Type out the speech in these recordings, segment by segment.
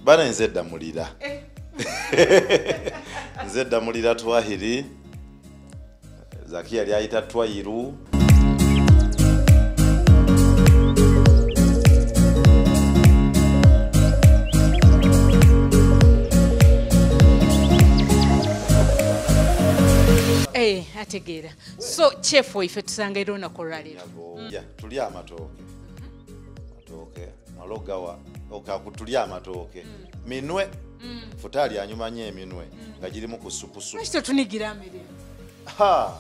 Bana nze Damulira. Nze Damulira TWAHIL. Zakia lyayita TWHIL. Ategera. So chef ife tusanga ero na korali. Ya tulya Matooke. Matooke malogawa okakutulya Matooke. Minwe. Futali anyuma nye minwe nga girimu ku supu. Ekyo tunigira amere. Ha.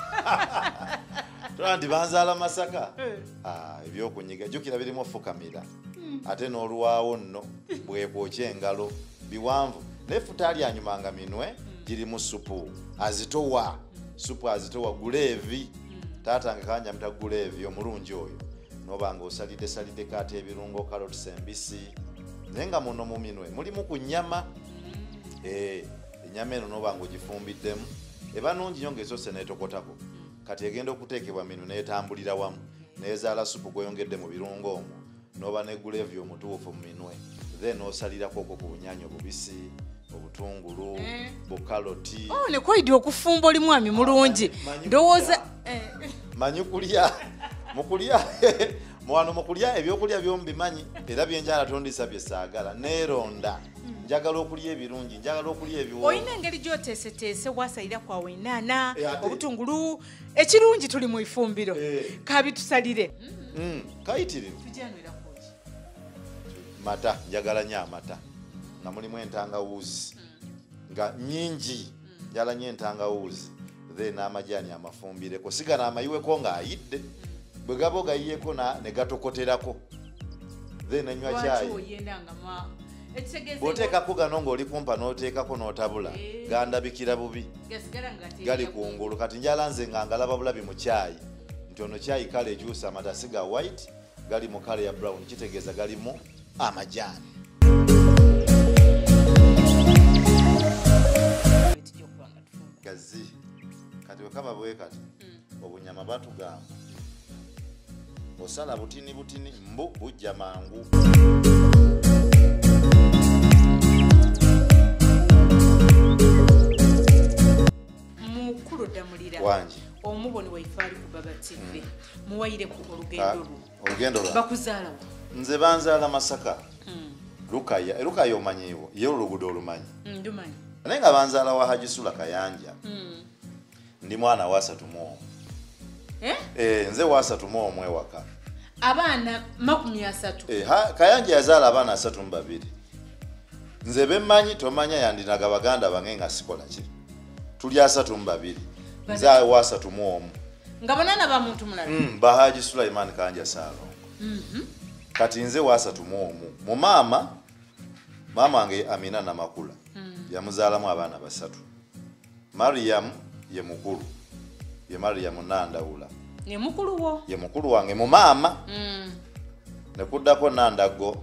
Twandi banzala Masaka. Ebyokunyiga jukira birimu fukamira. Ate n'oluwaawo nno bwebwocha engalo biwanvu. Ne Futali anyuma nga minwe girimu supu. Azitowa. Supu azitowa gulevi. Tata ngakanja mta gulevi omulungi oyo. Nobanga osalide kate ebirungo carrots embisi. Nenga muno mu minwe mulimu ku nyama. Enyama eno nobanga ogifumbidemu. Eba nungi nnyo ng'ezose n'etokotako. Kati egenda okuteekebwa minwe n'etambulira wamu. N'ezaala supu gweyongedde mu birungo omwo. Noba ne gulevi omutuufu mu minwe. Then osalirako okwo ku bunyanya obubisi. Obutungulu, bukaloti. Ne kwaidi okufumba oli mwami mulungi. Ndowooza Manyikulya. Mukulya. Mwano mukulya ebyokulya byombimanyi era byenjala tondisa byesaagala neronda. Njagala okulya ebirungi, njagala okulya ebiwo. Oyina engeri gyoteeseteese wasayira kwawe ennaana, obutungulu, ekirungi tuli mu ifumbiro. Kabitusalire. Kayitirivu. Tujanwera koji. Mata, njagala nnyo amata. Nga mulimu entangawuzi nga nyingi njala nnyo entangawuzi then amajani amafumbireko sigana amayiweko nga ayidde bwe gabo gayiyeko ne gatokoterako then enywa chai boteekako gano ng'oli kumpa n'oteekako n'otabula gandabikira bubi gali kungulu kati njala nze nga ngalaba bulabi mu chai nti ono chai kale ejuusa amata siga white gali mu kale ya brown kitegeeza galimu amajani. Kati wekaba bwe kati obunyama batugamba osala butini mbu bujja mangu. Mukulu Damulira wangi omuboni wa Ifali ku Baba TV muwayire ku olugendo lwa bakuzaala nze banzaala Masaka. Lukaya omanyiwo ye olugudo olumanyi ndumanyi nenga banzaala wa Hajisula Kayanja. Ndi mwana wa 3 nze wa 3 ewaka abaana 30. Kayanja yazaala abaana 32. Nze bemmanyi tomanya yandinaga baganda bange nga sikola ki tuli 32 nze wa 3 nga banana ba muntu mulala ba Haji Sulaiman Kanja Salongo. Kati nze wa 3 mu mama wange Amina na Makula yamuzaalamu abaana 3. Mariam ye mukulu ye Mariam Nandawula ye mukulu wo ye mukulu wange mu mama ne kuddako Nandago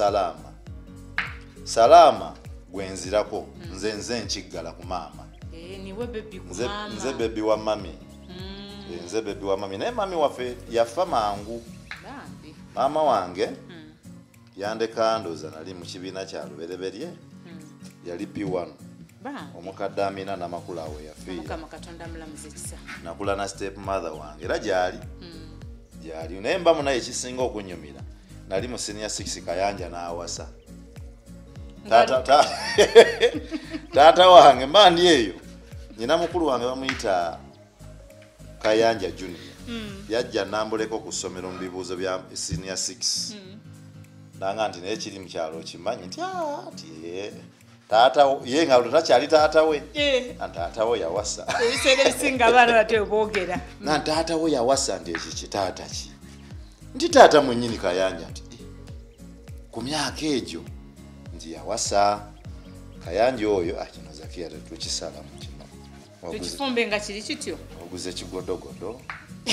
Salama gwenzirako nze nkiggala ku mama niwe baby ku mama nze baby wa mami nze baby wa mami naye mami waffe yafa mangu. Mama wange yandeka ndoza nali mu kibiina kya lubereberye yali P1 omukadde Amina na Makula we yafiira. Mukama Katonda mulamuze kisa. Nakula na step mother wange era gyali naye mbamu naye ekisinga okunyumira nali mu senior 6 Kayanja n'awasa taata wange mbandi eyo nyina mukulu wange bamuyita Kayanja Junior. Yajja nambuleko ku ssomero mu bibuuzo bya senior 6 nanga nti naye kiri mu kyalo kimanyi nti taata ye nga takyali taata we taata we yawasa ebiseera ebisinga abaana batyo boogera nga taata we yawasa nti eki kitaata ki nti taata mwennyini Kayanja nti ku myaka egyo nti yawasa Kayanja oyo kino Zakia tukisala mu kino tukifumbe nga kiri kityo oguze kigodogodo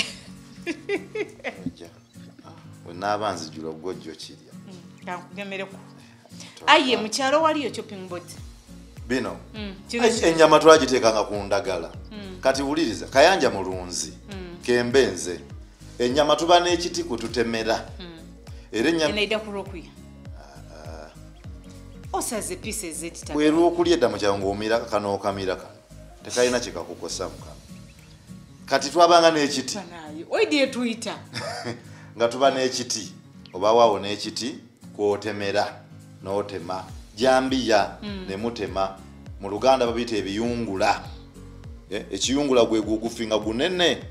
wenaabanzijula ogwojjo kirya kankugemereko aye mukyalo waliyo chopping board bino ennyama twagiteekanga ku ndagala kati wuliriza Kayanja mulunzi kembenze ennyama tuba n'ekiti kututemera era ennyama enaida kurokuya osaze pieces zitita bweru okulya edda mu kyawo ng'omira kano okamira kano tekalina kikakukosa mukama kati twabanga n'ekiti oidye tuyita nga tuba n'ekiti oba waawo n'ekiti kwotemera n'otema jambiya ne mutema mu Luganda babiyita ebiyungula ekiyungula gwe gugufi nga gunene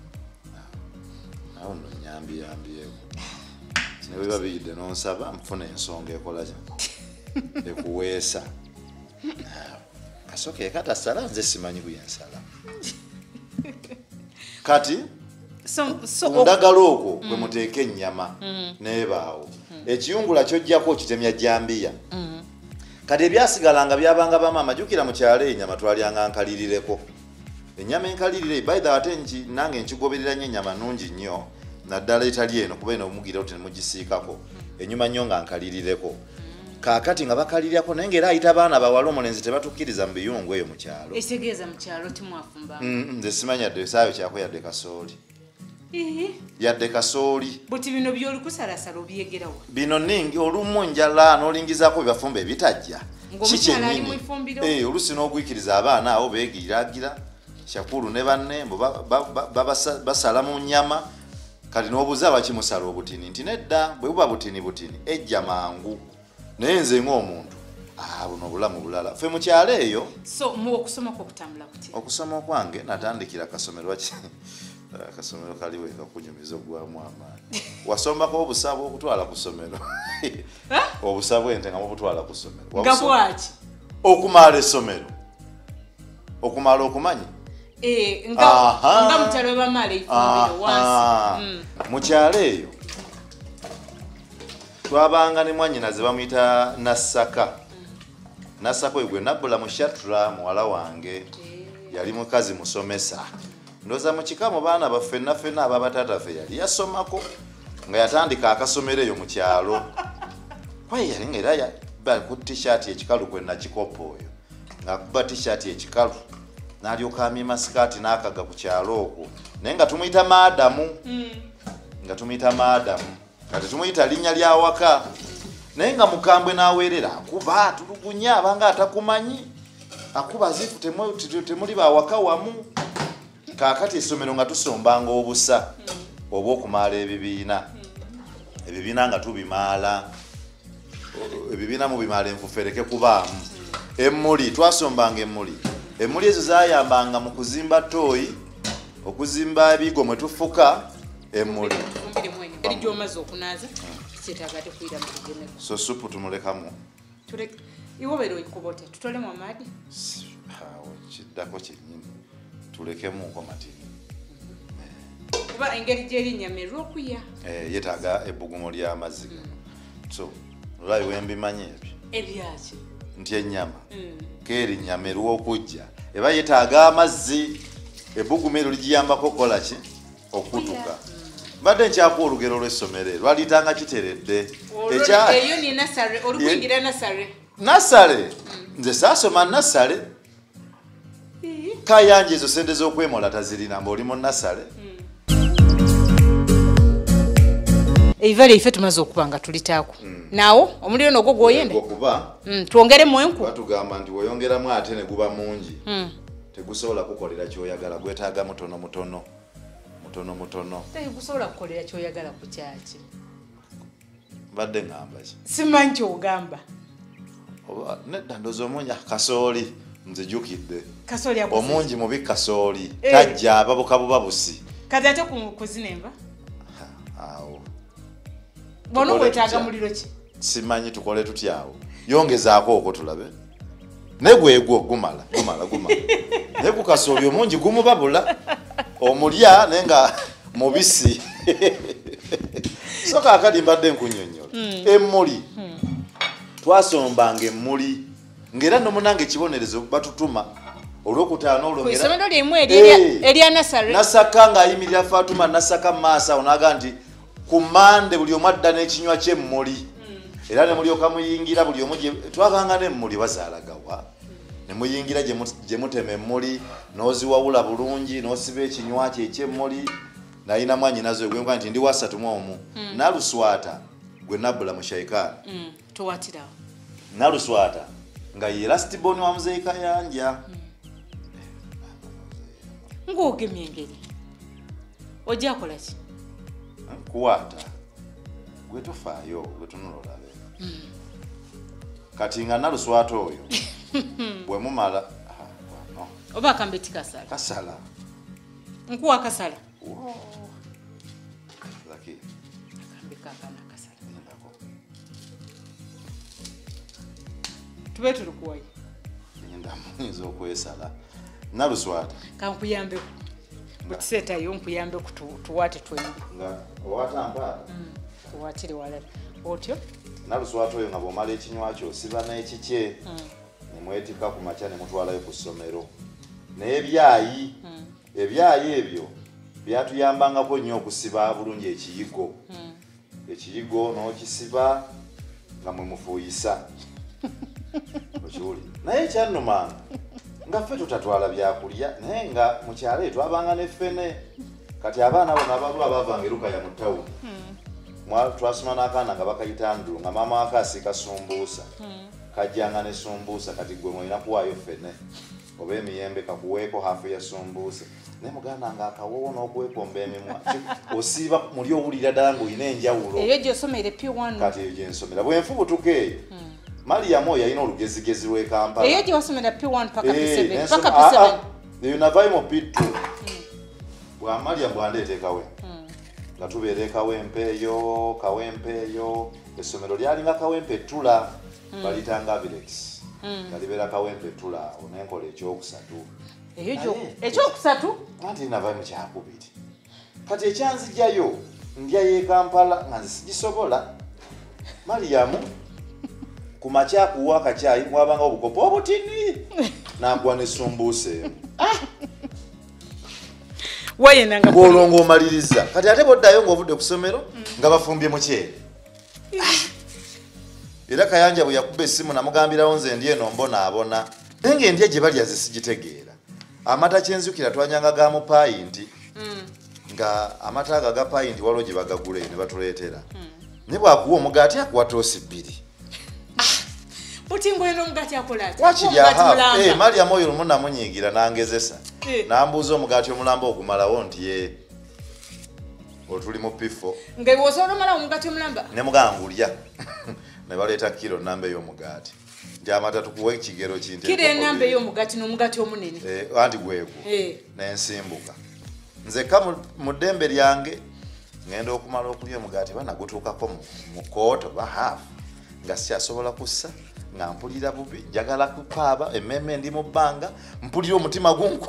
awo no nyambiyambyeko ne bwe babiyidde n'onsaba nfuna ensonga ekola ekuweesa kasoke katasala nze simanyi buyensala kati ndagala okwo kwe muteeka ennyama n'ebaawo ekiyungula kyojjako okitemya jambiya kati ebyasigalanga byabanga bamaama jjukira mu kyalo ennyama twalyanga nkalirireko ennyama enkalirire baitha ate nange nkigoberera nnyo ennyama nnungi nnyo naddala etali eno kuba eno omugirawo tenemugisiikako enyuma nnyo nga nkalirireko kaakati nga bakalirirako naye ng'era ayita abaana bawala omulenzi tebatukkiriza mu biyungu eyo mu kyalo ekitegeeza mu kyalo timwafumba nze simanyi yadde esaayo kyako yadde kasooli yadde kasooli buti bino byoli kusalasala obyegerawa bino ningi olumu njala n'olingizako byebafumba ebitajja kikyennyini olusi n'ogwikiriza abaana awo beegiragira Shakuru ne banne basala mu nnyama kati n'obuuza bakimusala obutini nti nedda bwe buba butini ejja mangu naye nze ng'omuntu buno obulamu bulala ffe mu kyalo eyo okusoma okwange natandikira kasomero akasomero kaliwe kakunyumiza ogwamu amaanyi wasomako obusabo okutwala ku ssomero obusabo ente nga mubutwala ku ssomero okumala essomero okumala okumanyi nga mukyalo bamala ifumbiro wansi mu kyalo eyo twabanga ne mwanyinaze bamuyita Nassaka oyo gwe nabbula mu Shatra muwala wange yali mukazi musomesa ndoza mu kika mu baana baffe ffenna ababataataffe yali yasomako nga yatandika akasomero eyo mu kyalo kwaye yali ng'era ku t-shirt ekikalu kwe nakikopa oyo ng'akuba t-shirt ekikalu n'alyoka amima sikaati n'akaga ku kyalo okwo naye nga tumuyita maadamu kati tumuyita linnya lya waka naye nga mukambwe n'aweerera akuba atulugunya abanga atakumanyi akuba zifu temuli bawaka wamu kaakati essomero nga tusombanga obusa oba okumaala ebibiina nga tubimaala ebibiina mubimaala enfufereke kubaamu emmuli twasombanga emmuli ezo zayambanga mu kuzimba tooyi okuzimba ebigo mwe tufuka emmuli so supu tumulekamu kiddako kyennyini tulekemu nkomatini kuba engeri gy'erinnyama erw'okuya yetaaga ebbugumo ly'amazzi so olwayi wembimanyi ebyaki nti ennyama k'erinnyama erw'okujja eba yetaaga amazzi ebbugumo eryo ligiyambako okukola ki okutuka mbadde nkyako olugero lw'essomero lwaliitanga kiteredde nasale nze saasoma nasale kayanje ezo sente z'okwemola tazirina mbaoli mu nasale eivale ife tumaze okuba nga tulitaako naawo omuliro nogwo gwoyende okuba twongeremu enku batugamba nti woyongeramu ate ne guba mungi tegusobola kukolera kyoyagala gwetaaga mutono tegusobola kukolera kyoyagala ku kyaki mbadde ngamba ki simanyi kyogamba nedda ndoza omungi kasooli nzijukidde omungi mubi kasooli tajja ababuka bubabusi kati ate kuzina enva awo bona wetaaga muliro ki simanyi tukole tutyawo yongezaako okwo tulabe negwegwo gumala naye ku kasooli omungi gumubabula omulya naye nga mubisi soka akali mbadde nkunyonnyola emmuli twasombanga emmuli ng'era nomunange ekibonerezo batutuma olwokutaano olwongera lyemu erya Nasaka ng'ayimirira Fatuma Nasaka maaso awo n'aga nti ku Mande buli omu adda n'ekinywa ky'emmuli era ne mulyoka muyingira buli omu twabanga n'emmuli bazaalagawa ne muyingira gye mutema emmuli n'oziwawula bulungi n'osiba ekinywa kye eky'emmuli nayina mwanyinazo egwenka nti ndi wasatu mu omu naluswata gwe nabbula mu shaikaani towatirawo Naluswata nga ye last born wa Mzee Kayanja. Ng'ogemye engeri ojja kola ki? Kuwata gwe tofaayo gwe tunula olabe. Kati nga Naluswata oyo bwe mumala no. Oba kambeti kasala. Kasala. Nkuwa kasala. Laki. Kambeka kana kasala. Tube tulukuwayo. Nyenda mwizo okwesala. Naluswata. Kankuyambeko. Butiseta yo nkuyambe tuwate Twhil. Nga owata mpala. Kuwatire walala. Otyo? Naluswata oyo nga bw'omala ekinywa kyo osiba n'ekikye. Nemwetika ku makya ne mutwalayo ku ssomero. N'ebyayi. Ebyayi ebyo byatuyambangako nnyo okusiba bulungi ekiyigo. Ekiyigo n'okisiba nga mwe mufuuyisa. Okiwuli. Naye ekyannumanga nga ffe tutatwala byakulya naye nga mu kyalo twabanga ne ffene. Kati abaana bonna abalwa abavanga eruka ya mu ttawuni. Twasoma n'akaana nga bakayita Andrew nga maama wake asiika sumbuusa. Kajjanga ne sumbuusa kati gwe mwina kuwaayo ffene. Oba emiyembe kakuweeko hafu ya sumbuusa. Naye muganda nga akawoowo n'okwekomba emimwa. Osiiba muli owulira ddala ng'olina enjawulo. Eyo gy'osomere P1. Kati eyo gye nsomera. Bwe nfubutuka eyo. Mariam oyo yalina olugezigezi lw'e Kampala. Eyo gye wasomera P1 paka P7. Paka P7. Eyo navaayo mu P2. Bwa Mariam bwandeeta ekawe. Nga tubeera ekawempe eyo, essomero lyalinga kawempe Tula. Balitanga Vilex. Nga libeera kawempe Tula onenkola ekyokusatu. Ekyokusatu? Anti navaayo mu kyakubiri. Kati ekyanzijjayo ndyayo e Kampala nga nsigisobola. Mariam ku makya kuwa akacyayi mwabanga obukopo obutini nakuwa ne sumbuusa emu. Ng'olwo ng'omaliriza. Kati ate boddayo ng'ovudde ku ssomero nga bafumbye mukyere. Era Kayanja bwe yakuba essimu namugambirawo nze ndi eno mbonaabona. Naye ng'endya gye balya zisigitegeera. Amata kyenzukira twanyanga ga mu payinti. Nga amata ago aga payinti waliwo gye bagagula ne batuleetera. Ne bw'akuwa omugaati akuwa toosi bbiri. Utingo eno mugati akola ati. Mariam oyo lumu namunyiigira n'angezesa. N'ambuuza omugaati omulamba okumalawo nti ye otuli mu pifo. Nga iwe osobola omala omugati omulamba? Ne mugangulya. Ne baleeta kiro nnamba ey'omugaati. Nti amata tukuwa ekigero kintu. Kiro ennamba ey'omugati n'omugati omunene. Anti gwegwo. N'ensimbuka. Nzekka mu ddembe lyange ngenda okumala okulya omugaati banagutuukako mu kooto ba haafu nga sikyasobola kussa. Nga mpulira bubi njagala kukaaba emmeme ndi mu bbanga mpulira omutima gunku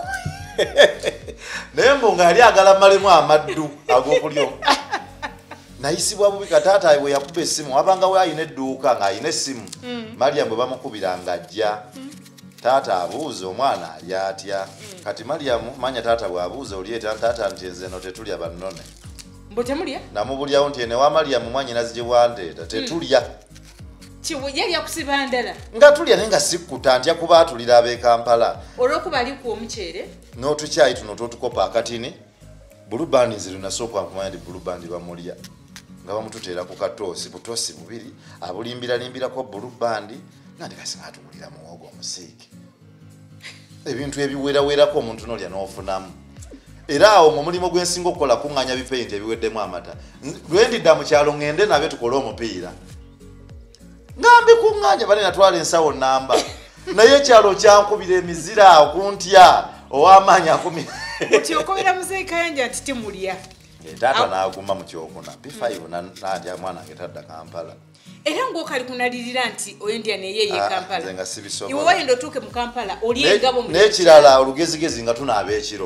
naye mbu nga yali agala mmalemu amaddu ag'okulya nayisibwa bubi kataata bwe yakuba essimu wabanga we ayina edduuka ng'ayina essimu Mariam bwe bamukubira ng'ajja taata abuuza omwana ali atya kati Mariam manya taata bw'abuuza oli eta taata nti nze no tetulya bannone mbo temulya namubulyawo nti ene wa Mariam mwanyinazi gye wandeeta tetulya Yali akusiba ndala. Nga tulya naye nga sikkuta ntya kuba atulira ab'e Kampala. Olw'okuba ali ku omuceere. N'otukyayi tuno totukopa akatini. Bulubandi nze lunasooka nkumanya nti bulubandi bamulya. Nga bamututeera ku katoosi, butoosi bubiri, abulimbiralimbirako bulubandi, nga ndikasinga atugulira muwogo omusiike. Ebintu ebiwerawerako omuntu n'olya n'ofunamu. Era awo mu mulimu gwensinga okukola kuŋŋanya bipeyinti ebiweddemu amata. Lwe ndidda mu kyalo ŋŋende nabyo tukole omupiira. Ngambi kuŋŋanya bane natwala ensawo nnamba. Naye ekyalo kyankubira emizira okuntya ow'amaanyi akumi. Oti okobera Mzee Kayanja nti timulya. Taata n'aguma mu kyokuna. P5 n'andya mwana wange tadda Kampala. Era ng'okali kunalirira nti oyendya neye ye Kampala. Nze nga sibisobola. Iwe wayenda otuuke mu Kampala oli engabo mu. N'ekirala olugezigezi nga tunaaba ekiro.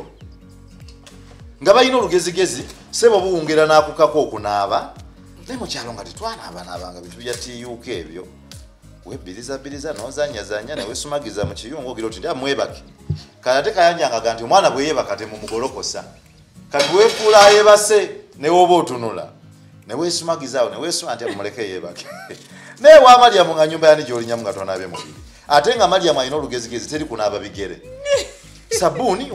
Nga balina olugezigezi sebo buwungira n'akukako okunaaba. Ne mukyalo nga tetwanaabanaabanga bintu bya TUK ebyo. Webbiriza n'ozanyazanya ne weesumagiza mu kiyungu ogira oti mwebake. Kati ate Kayanjanga nti omwana bwe yeebaka temumugolokosa. Kati weefuula ayebase ne woba otunula. Ne weesumagizaawo ne weesuma nti mumuleke yeebake. Naye wa Mariam nga nnyumba yani gy'olinyamu nga tonaabe mubiri. Ate nga Mariam alina olugezigezi teri kunaaba bigere. Sabbuuni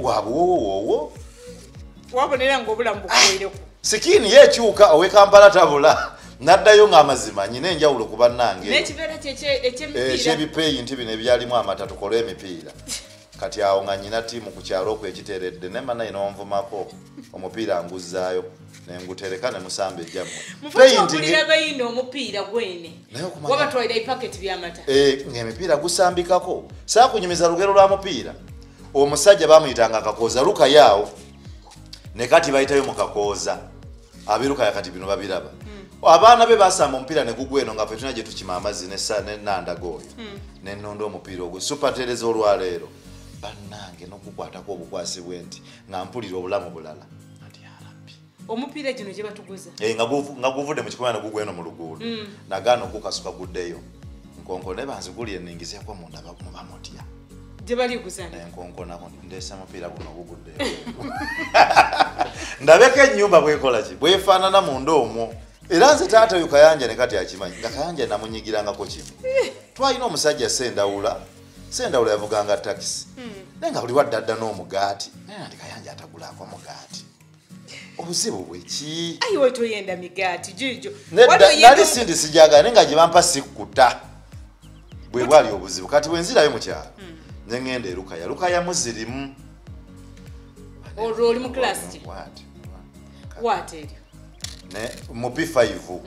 waabwo. Wabonera ng'obulamu bukuweereko. Sikini yekyuka ow'e Kampala tabula naddayo ng'amazima nyina enjawulo kuba nange n'ekibeera eky'emipiira ekyebipeeyi nti bino ebyalimu amata tukole emipiira kati awo nga nyina ttiimu ku kyalo okwo ekiteeredde nemba naye n'onvumako omupiira nguzzaayo nengutereka ne musamba ejjammwe mufuulira bayina omupiira gwene wabatwalira ipaketi by'amata ng'emipiira gusambikako saakunyumiza lugero lwa mupiira omusajja bamuyitanga akakooza lukayaawo ne kati bayitayo mu kakooza abirukaya kati bino babiraba abaana be basamba omupiira ne gugweno nga fe tulina gye tukima amazzi nenandagooyo nenonda omupiira ogwo supatereza olwaleero bannange n'okukwatako obukwasibwe nti nga mpulira obulamu bulala omupiira gino gye batuguza nga guvudde mu kikomera ne gugweno mu luguudo nagaana okukasuka guddeyo nkonkone banzigulye enningizeeko munda mubamutya gye baliguzana enkonkonako ndeesa mupiira guno guguddeyo ndabeko ennyumba bwekola ki bwefaanana munda omwo era nze taata oyo Kayanja ne kati akimanyi nga Kayanja namunyigirangako kimu twalina omusajja Sendawula yavuganga takisi naye nga buli waddadda n'omugaati naye nti Kayanja atagulaako mugaati obuzibu bweki ayiwe toyenda migaati jijo nali sindi sijagala naye nga gye bampa sikkuta bwe bwali obuzibu kati bwenzirayo mu kyalo ne ngenda Lukaya muzirimu olwo oli mu kilasi what eryo ne mu P5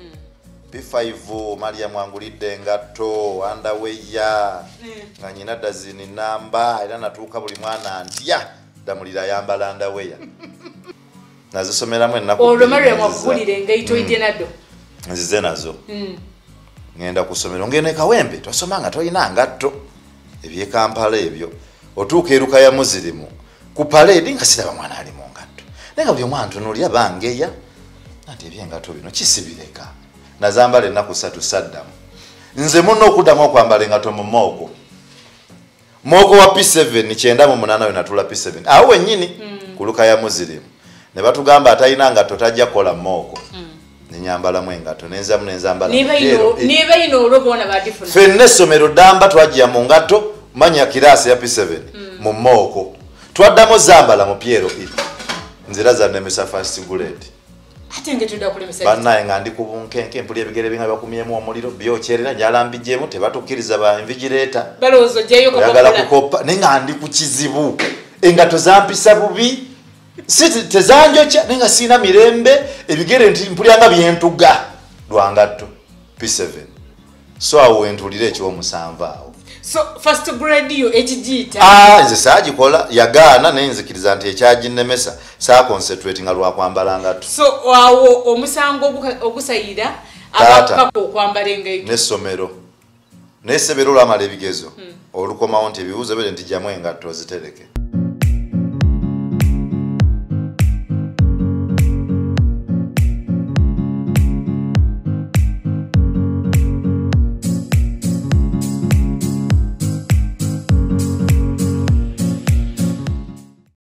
P5 Maria mwangulidde engatto andaweya nga nyina dazini namba era natuuka buli mwana ntya Damulira yambala andaweya nazisomeramu ennaku olwo Maria mwagulire engaito ide naddo nzize nazo ngenda kusomera ngene Kawempe twasomanga toyina ngatto ebye Kampala ebyo otuuka Lukaya muzirimu ku parade nga siraba mwana ali mu ngatto nenga buli mwana tunulya bangeya nati ebyengatto bino kisibireka nazambala ennaku 3 saddamu nze muno okuddamu okwambala engatto mu moko wa P7 98 natula P7 awo wennyini ku Lukaya muzirimu ne batugamba atayina ngatto tajja kola moko nenyambalamu engatto nenzambala niba ino olobona badifuna fenne essomero damba twajja mu ngatto manya kirasi ya P7 mu moko twaddamu zambala mu Piero nzira za nemesa first grade atenge tudda kulemesa bannaye nga ndi ku bunkenke mpuli ebigere binga bakumyemu omuliro byokyerera njalambijjemu tebatukkiriza ba invigilator balozo jeyo yagala kukopa nenga ndi ku kizibu engatto zampisa bubi siti tezanjocha nenga sina mirembe ebigere mpulyanga byentuga lwangatto P7 so awo entulire ekyo omusanva awo so first grade yo ekigita nze saagikola yagaana nenzikiriza nti ekyaginnemesa saa concentrate nga lwakwambala ngatto so awo omusango ogusayira abakako okwambala engaito n'essomero n'essebero lwamala ebigezo olukomawo nti ebibuuzo bere nti jamu engatto zitereke